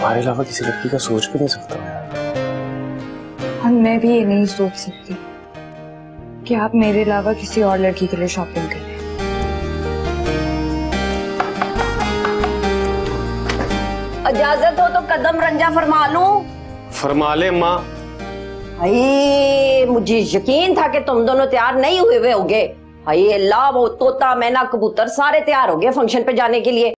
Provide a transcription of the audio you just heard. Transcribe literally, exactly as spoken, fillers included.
तुम्हारे अलावा किसी लड़की का सोच भी नहीं सकता यार। हम मैं भी ये नहीं सोच सकती कि आप मेरे अलावा किसी और लड़की के लिए शॉपिंग करें। इजाजत हो तो कदम रंजा फरमा लूं? फरमा ले माँ। हाय, मुझे यकीन था कि तुम दोनों तैयार नहीं हुए हुए होगे। हाय अल्लाह, वो तोता मैना कबूतर सारे तैयार हो गए फंक्शन पे जाने के लिए।